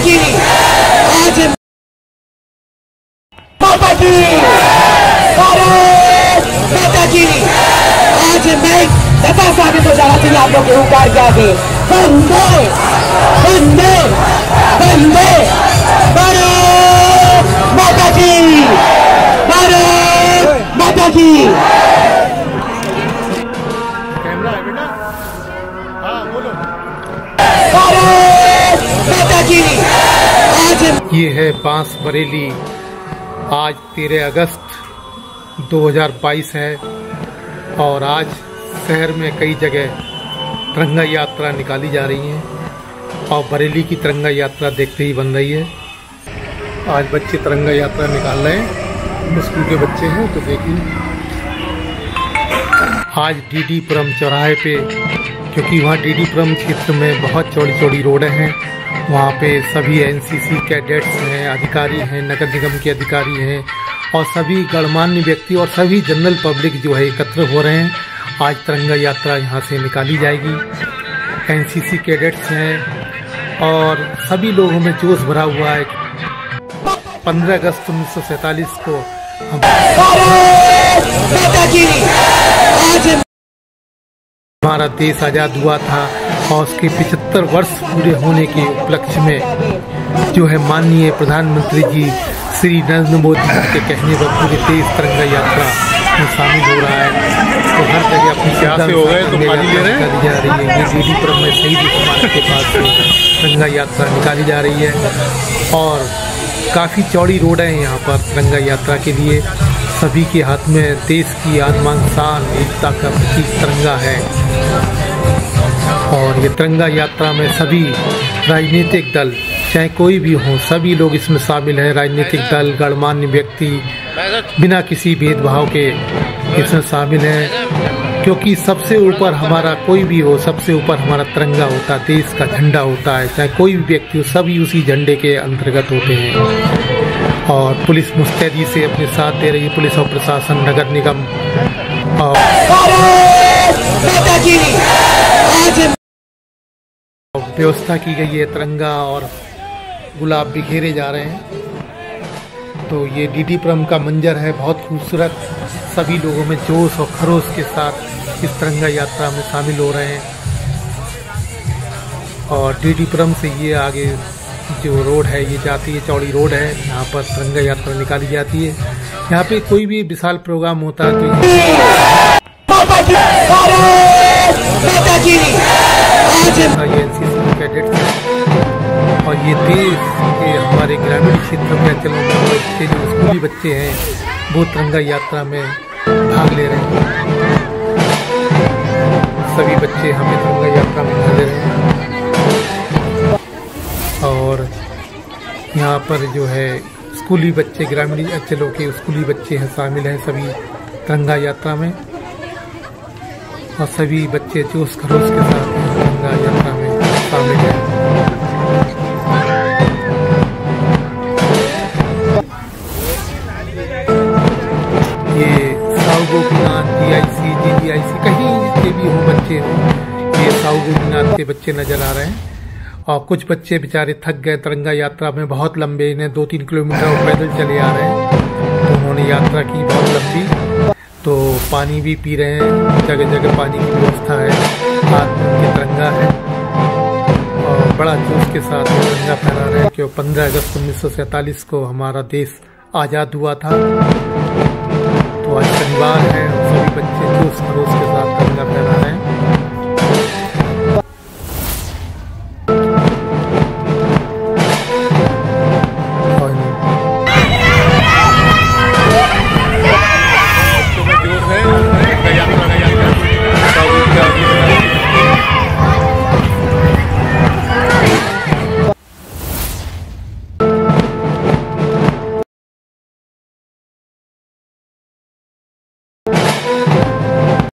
की आज माता की भारत माता की आज मैं दफा साबित हो जाना चाहिए आप लोग के ऊपर जाके वंदे वंदे वंदे भारत माता की भारत माता की। कैमरा है बेटा, हाँ बोलो। भारत माता की आज ये है बांसबरेली। आज 13 अगस्त 2022 है और आज शहर में कई जगह तिरंगा यात्रा निकाली जा रही है और बरेली की तिरंगा यात्रा देखते ही बन रही है। आज बच्चे तिरंगा यात्रा निकाल रहे हैं, स्कूल के बच्चे हैं। तो देखिए आज डीडीपुरम चौराहे पे, क्योंकि वहाँ डीडीपुरम क्षेत्र में बहुत चौड़ी चौड़ी रोडें हैं, वहाँ पे सभी एनसीसी कैडेट्स हैं, अधिकारी हैं, नगर निगम के अधिकारी हैं और सभी गणमान्य व्यक्ति और सभी जनरल पब्लिक जो है एकत्र हो रहे हैं। आज तिरंगा यात्रा यहाँ से निकाली जाएगी। एनसीसी कैडेट्स हैं और सभी लोगों में जोश भरा हुआ है। 15 अगस्त 1947 को हमारा देश आज़ाद हुआ था और उसके 75 वर्ष पूरे होने के उपलक्ष्य में जो है माननीय प्रधानमंत्री जी श्री नरेंद्र मोदी जी के कहने पर पूरे देश तिरंगा यात्रा में शामिल हो रहा है। तो हर जगह अपनी क्या से हो गए तो पानी ले रहे हैं जा रही है। ये डीडीपुरम में शहीद स्मारक के पास से तिरंगा यात्रा निकाली जा रही है और काफ़ी चौड़ी रोड है यहाँ पर तिरंगा यात्रा के लिए। सभी के हाथ में देश की आत्मान शान एकता का प्रतीक तिरंगा है और ये तिरंगा यात्रा में सभी राजनीतिक दल चाहे कोई भी हो, सभी लोग इसमें शामिल हैं। राजनीतिक दल, गणमान्य व्यक्ति बिना किसी भेदभाव के इसमें शामिल हैं, क्योंकि सबसे ऊपर हमारा कोई भी हो, सबसे ऊपर हमारा तिरंगा होता है, देश का झंडा होता है। चाहे कोई भी व्यक्ति हो, सभी उसी झंडे के अंतर्गत होते हैं। और पुलिस मुस्तैदी से अपने साथ दे रही है, पुलिस और प्रशासन, नगर निगम और व्यवस्था की गई है। तिरंगा और गुलाब बिखेरे जा रहे हैं। तो ये डीडीपुरम का मंजर है, बहुत खूबसूरत। सभी लोगों में जोश और खरोश के साथ इस तिरंगा यात्रा में शामिल हो रहे हैं। और डीडीपुरम से ये आगे जो रोड है ये जाती है, चौड़ी रोड है, यहाँ पर तिरंगा यात्रा निकाली जाती है। यहाँ पे कोई भी विशाल प्रोग्राम होता है तो ये एनसीसी कैडेट्स हैं और ये देश के हमारे ग्रामीण क्षेत्र में अंचलों में बच्चे जो स्कूली बच्चे हैं वो तिरंगा यात्रा में भाग ले रहे हैं। सभी बच्चे हमें तिरंगा यात्रा में भाग ले रहे हैं और यहाँ पर जो है स्कूली बच्चे, ग्रामीण अंचलों के स्कूली बच्चे हैं, शामिल हैं सभी तिरंगा यात्रा में और सभी बच्चे जोश खरोश के साथ तिरंगा यात्रा में शामिल हैं। ये साहू गोपीनाथ, DIC, DDIC कहीं के भी हो बच्चे हो, ये साहू गोपीनाथ के बच्चे नजर आ रहे हैं। और कुछ बच्चे बेचारे थक गए तिरंगा यात्रा में, बहुत लंबे, इन्हें 2-3 किलोमीटर पैदल चले आ रहे हैं। तो उन्होंने यात्रा की बहुत लंबी, तो पानी भी पी रहे हैं, जगह जगह पानी की व्यवस्था है, हाथ में उनके तिरंगा है और बड़ा जोश के साथ तिरंगा फहरा रहे हैं। क्यों 15 अगस्त 1947 को हमारा देश आज़ाद हुआ था। तो आज शनिवार है